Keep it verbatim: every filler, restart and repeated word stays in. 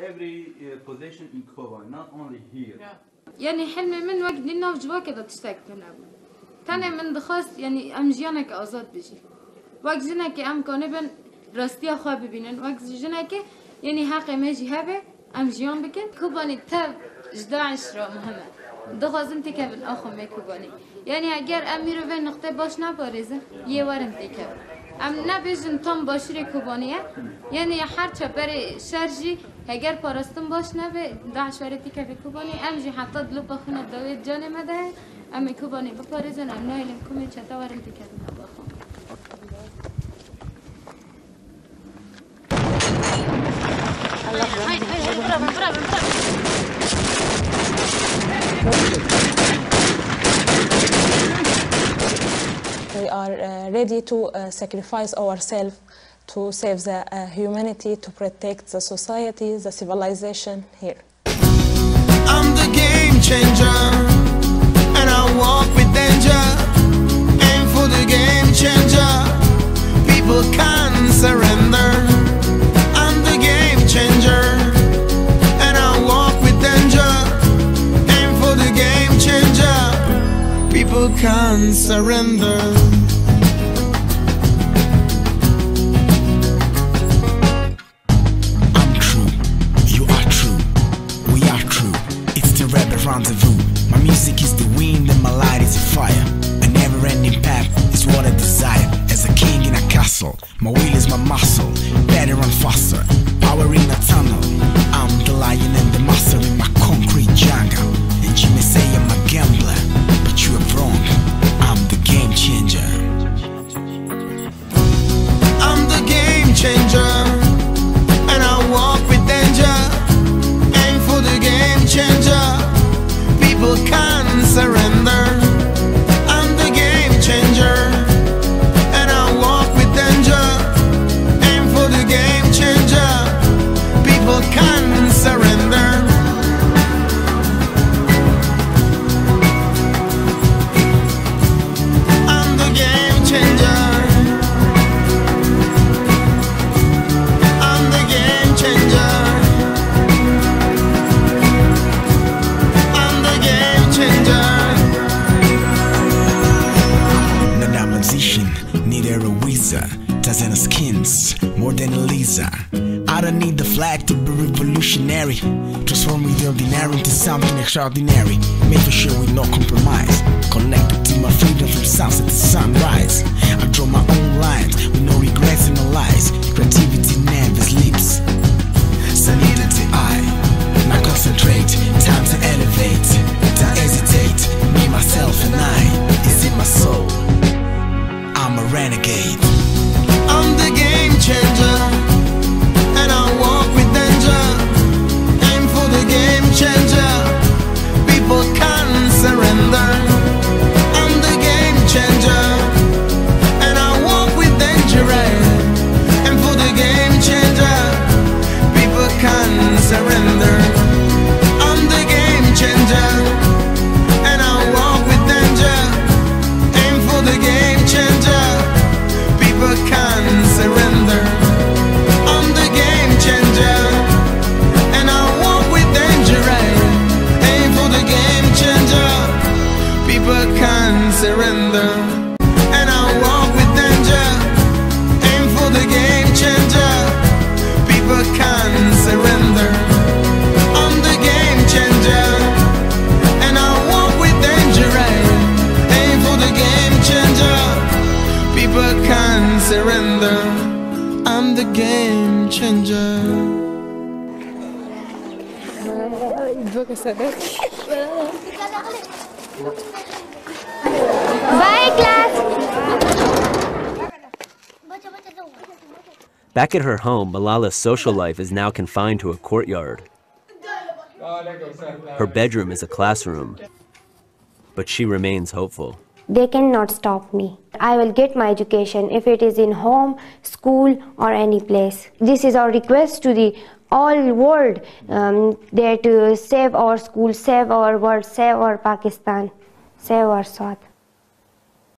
every uh, position in Kuwait, not only here. يعني حلمي من وقت لنا وجوا كده تشتاق تنام. تاني من دخست يعني أم جيانك آزاد بيجي. وقت جناك أم كونبن راستيا خواب ببینن. وقت جناك يعني حق ماجي هبه أم جيان بكن. كوباني تاب جدا عشرة مهمة. دخازم تكابن آخو می کوبانی. یعنی اگر امیرو به نقطه باش نبارزه یه ورم تکابن. ام نبیشن تام باشی کوبانیه. یعنی هر چه بری شرجی اگر پارستم باش نبی داعش وری تکابی کوبانی. ام جی حتی دلو بخونه دوید جان مده. ام کوبانی بپارزن ام نایلم کمی چتا ورم تکابن بخون. هاي هاي هاي برافو برافو برافو. We are uh, ready to uh, sacrifice ourselves to save the uh, humanity, to protect the society, the civilization here. I'm the game changer, and I walk with danger. Aim for the game changer. People can surrender. I'm the game changer, and I walk with danger. Aim for the game changer. People can surrender. I'm true, you are true, we are true. It's the rebel rendezvous. My music is the wind and my light is the fire. A never-ending path is what I desire. As a king in a castle, my will is my muscle. Better and faster, power in a tunnel. I'm the lion and the master in my concrete jungle. And you may say I'm a gambler, but you are wrong. I'm the game changer. I'm the game changer, and I walk with danger. Aim for the game changer. People can surrender. I'm the game changer, and I walk with danger. Aim for the game changer. People can surrender. Dozen of skins, more than a Lisa. I don't need the flag to be revolutionary. Transform the ordinary into something extraordinary. Make for sure with no compromise. Connected to my freedom from sunset to sunrise. I draw my own lines with no regrets and no lies. Creativity never sleeps. Sanity I, now concentrate. Time to elevate. Don't hesitate. Me, myself, and I is in my soul. I'm a renegade. I'm the game changer, and I walk with danger. Aim for the game changer. People can surrender. I'm the game changer, and I walk with danger. Aim for the game changer. People can surrender. I'm the game changer, and I walk with danger. Aim for the game changer. People can surrender. I'm the game changer, and I walk with danger. Aim for the game changer. People can surrender, and I walk with danger. Aim for the game changer. People can surrender. I'm the game changer, and I walk with danger. Aim for the game changer. People can surrender. I'm the game changer. Bye, class. Back at her home, Malala's social life is now confined to a courtyard. Her bedroom is a classroom, but she remains hopeful. They cannot stop me. I will get my education if it is in home, school, or any place. This is our request to the all world, um, there to save our school, save our world, save our Pakistan, save our South.